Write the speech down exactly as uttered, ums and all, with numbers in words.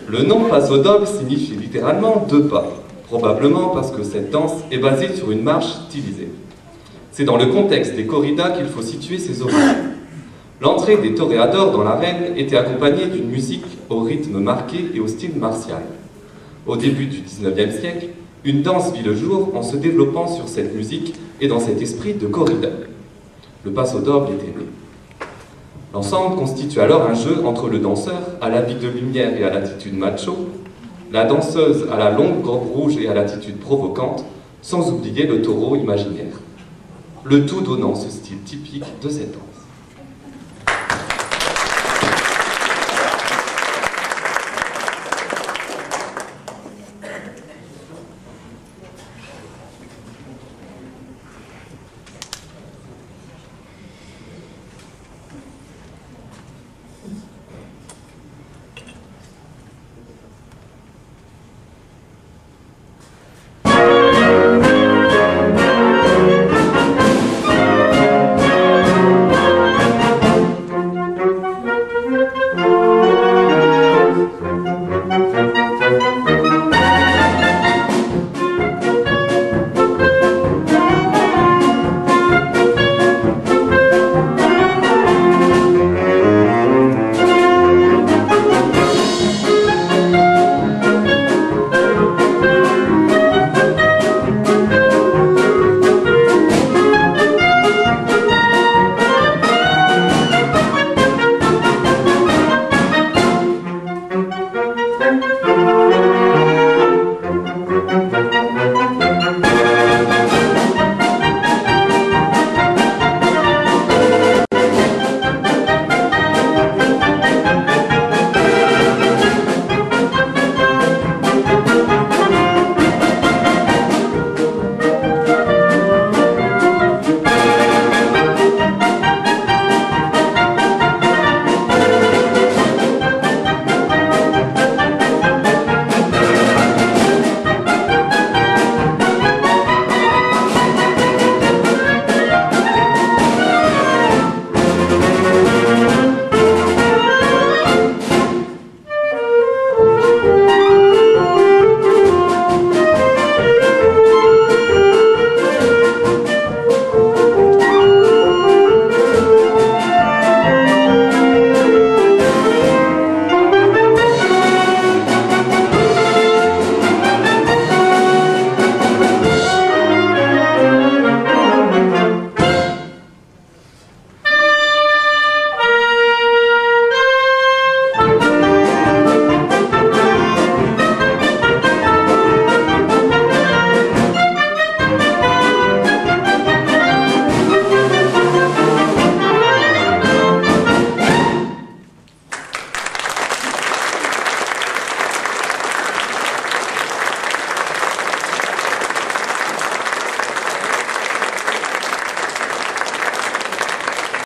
Le nom paso doble signifie littéralement deux pas, probablement parce que cette danse est basée sur une marche stylisée. C'est dans le contexte des corridas qu'il faut situer ses origines. L'entrée des toréadors dans l'arène était accompagnée d'une musique au rythme marqué et au style martial. Au début du dix-neuvième siècle, une danse vit le jour en se développant sur cette musique et dans cet esprit de corrida. Le paso doble était né. L'ensemble constitue alors un jeu entre le danseur à l'habit de lumière et à l'attitude macho, la danseuse à la longue robe rouge et à l'attitude provocante, sans oublier le taureau imaginaire. Le tout donnant ce style typique de cette danse.